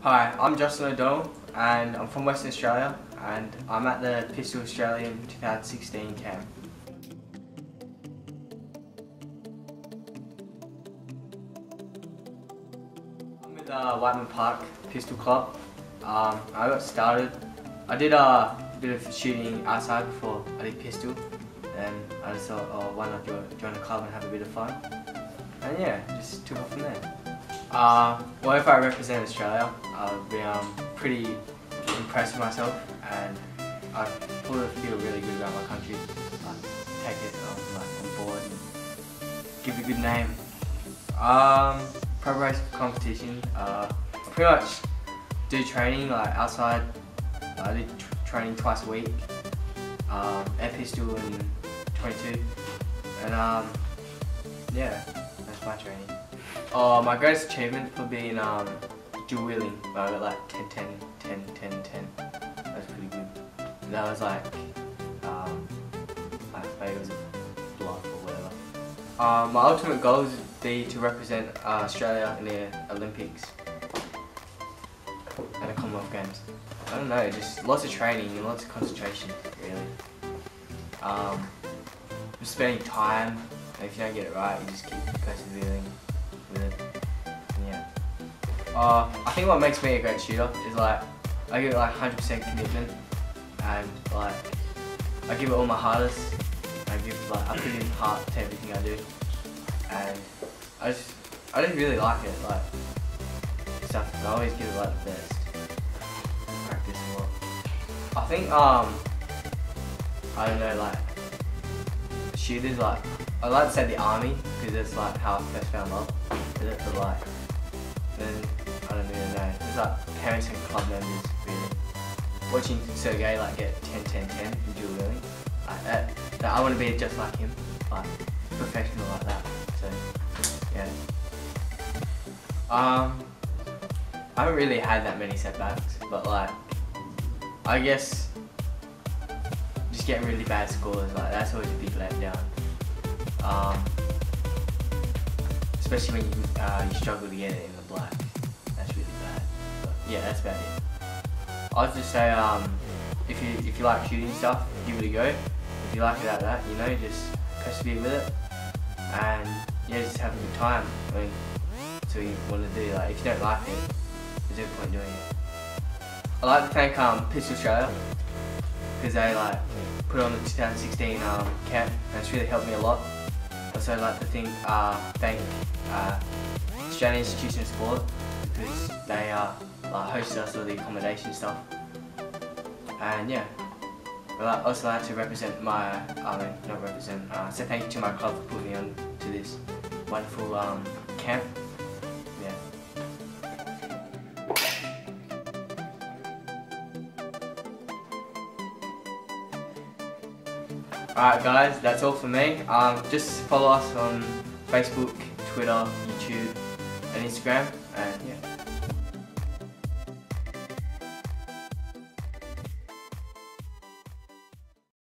Hi, I'm Justin O'Donnell and I'm from Western Australia and I'm at the Pistol Australian 2016 camp. I'm with Whiteman Park Pistol Club. I got started. I did a bit of shooting outside before I did pistol, and I just thought, oh, why not join the club and have a bit of fun? And yeah, just took off from there. Well, if I represent Australia, I'll be pretty impressed with myself, and I feel really good about my country. Take it on board and give it a good name. Preparation for competition. I pretty much do training outside. I do training twice a week. Air pistol and 22, and yeah, that's my training. My greatest achievement would be in dual wheeling. I got like 10, 10, 10, 10, 10. That's pretty good. That was like favors of bluff or whatever. My ultimate goal would be to represent Australia in the Olympics and the Commonwealth Games. I don't know, just lots of training and lots of concentration, really. Just spending time, and if you don't get it right, you just keep persevering with it. And yeah. I think what makes me a great shooter is I give it 100% commitment, and I give it all my hardest. I put in heart to everything I do, and I just really like it. Stuff. I always give it the best. Practice a lot. I think I don't know, shooters, I like to say the army, because that's how I first found love with it, but then I don't really know. It's parents and club members, really. Watching Sergey get 10, 10, 10 in dual wheeling, that I want to be just like him, professional like that. So yeah. I haven't really had that many setbacks, but I guess just getting really bad scores, that's always a big letdown. Especially when you struggle to get it in the black. That's really bad. But yeah, that's about it. I'd just say if you like shooting stuff, give it a go. If you like it at that, just persevere with it, and yeah, just have a good time. That's what you want to do. If you don't like it, there's no point doing it. I'd like to thank Pistol Australia, because they put on the 2016 camp, and it's really helped me a lot. Also, I'd like to thank Australian Institution of Sport, because they hosted us with the accommodation stuff. And yeah, I'd also like to represent say thank you to my club for putting me on to this wonderful camp. Yeah. Alright guys, that's all for me. Just follow us on Facebook, Twitter, YouTube and Instagram, and yeah.